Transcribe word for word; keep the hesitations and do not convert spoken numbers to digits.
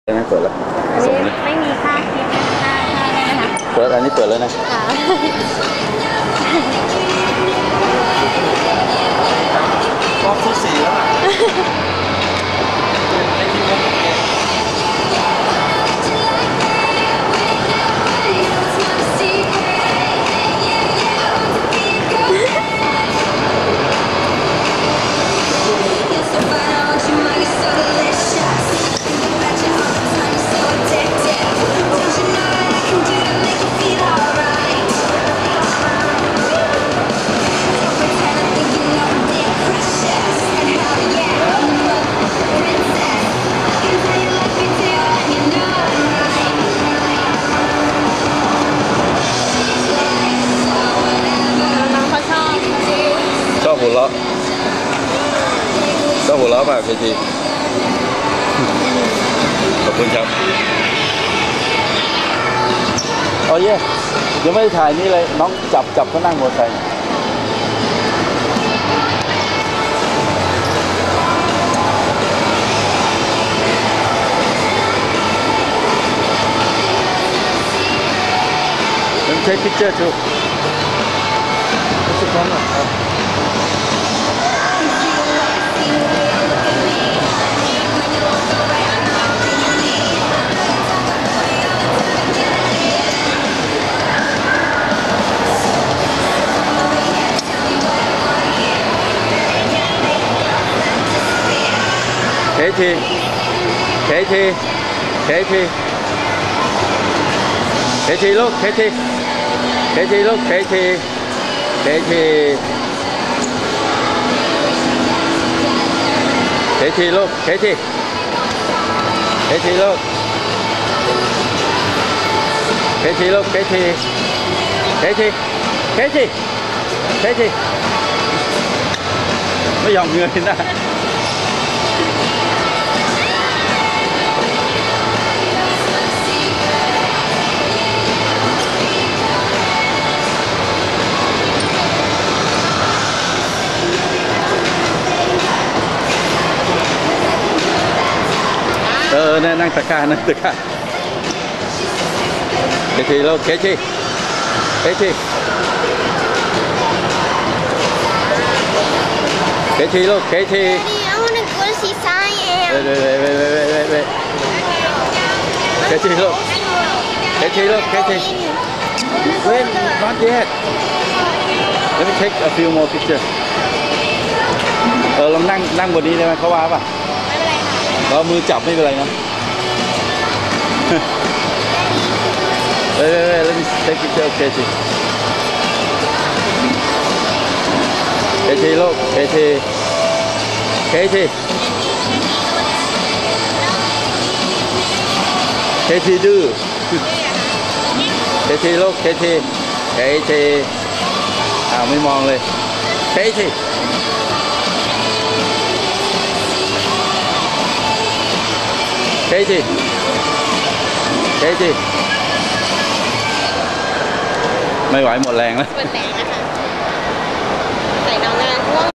นะเปิดแล้วอันนี้ไม่มีค่าคลิปค่าค่าได้ไหมคะเปิดอันนี้เปิดแล้วนะรอบที่สี่แล้วอ่ะชอบหัวเราะชอบหัวเราะมากเลยทีขอบคุณครับอ๋อเย่ยังไม่ได้ถ่ายนี่เลยน้องจับจับก็นั่งมอเตอร์ไซค์Let me take a picture too. What's the camera? Katie, Katie, Katie, Katie, look, Katie, Katie, look, Katie, Katie, Katie, look, Katie, Katie, look, Katie, look, Katie, Katie, Katie, Katie, ไม่ยอมเงยหน้าเออเนี่ยนั่งตะการนั่งตะการเคทีโลเคทีเคทีเคทีโลเคที I want to go see science เว้ยเว้ยเว้ยเว้ยเว้ยเว้ยเว้ยเคทีโลเคทีโลเคทีเว้ย not yet let me take a few more picture เออลองนั่งนั่งบนนี้ได้ไหมเขาว่าป่ะเรามือจับไม่เป็นไรนะเฮ้ยเฮ้ย let me take picture of Katie Katie look Katie Katie Katie ดื้อ Katie look Katie Katie อ้าวไม่มองเลย Katie Katie Katie ไม่ไหวหมดแรงแล้ว